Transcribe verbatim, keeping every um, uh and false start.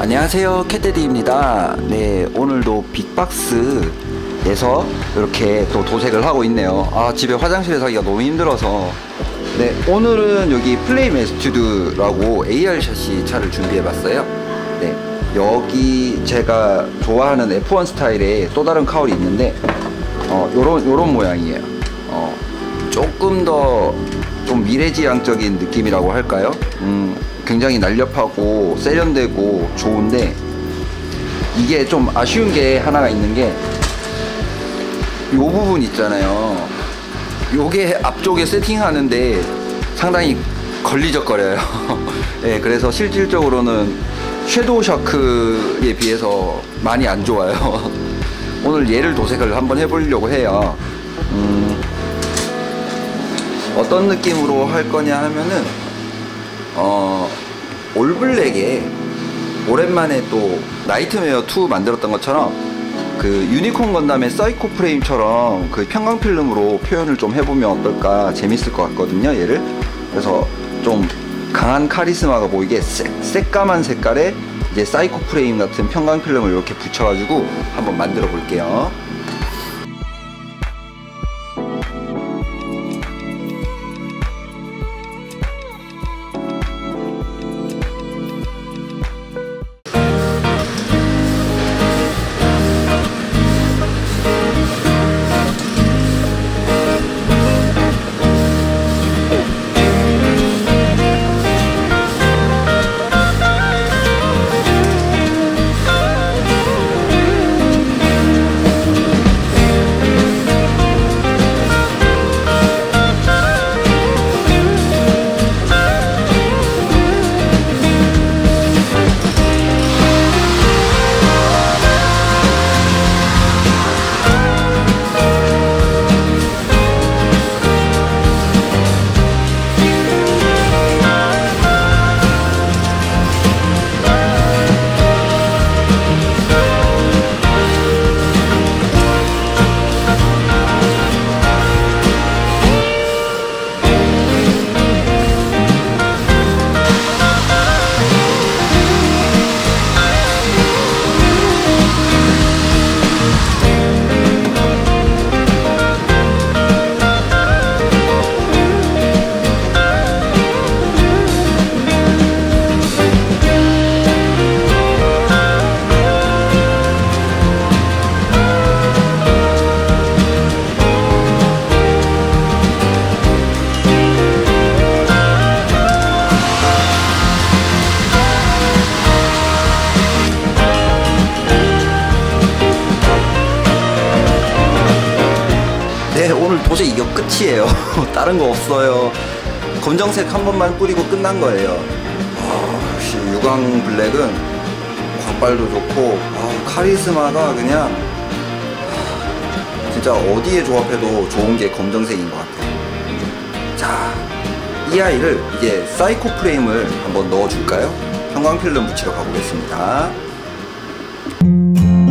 안녕하세요, 캣데디입니다. 네, 오늘도 빅박스에서 이렇게 또 도색을 하고 있네요. 아, 집에 화장실에서 하기가 너무 힘들어서. 네, 오늘은 여기 플레임 에스튜드라고 에이알 샷시 차를 준비해봤어요. 네, 여기 제가 좋아하는 에프 원 스타일의 또 다른 카울이 있는데 어, 요런 요런 모양이에요. 어, 조금 더 좀 미래지향적인 느낌이라고 할까요? 음, 굉장히 날렵하고 세련되고 좋은데, 이게 좀 아쉬운 게 하나가 있는 게 요 부분 있잖아요. 요게 앞쪽에 세팅하는데 상당히 걸리적거려요. 네, 그래서 실질적으로는 섀도우 샤크에 비해서 많이 안 좋아요. 오늘 얘를 도색을 한번 해보려고 해요. 음, 어떤 느낌으로 할 거냐 하면은 어, 올블랙에 오랜만에 또 나이트메어 투 만들었던 것처럼 그 유니콘 건담의 사이코 프레임처럼 그 평광 필름으로 표현을 좀 해보면 어떨까, 재밌을 것 같거든요, 얘를. 그래서 좀 강한 카리스마가 보이게 새, 새까만 색깔의 이제 사이코 프레임 같은 평광 필름을 이렇게 붙여가지고 한번 만들어 볼게요. 네, 오늘 도저히 이거 끝이에요. 다른 거 없어요. 검정색 한 번만 뿌리고 끝난 거예요. 아, 역시 유광 블랙은 광발도 좋고, 아, 카리스마가 그냥 아, 진짜 어디에 조합해도 좋은 게 검정색인 것 같아요. 자, 이 아이를 이제 사이코 프레임을 한번 넣어줄까요? 형광 필름 붙이러 가보겠습니다.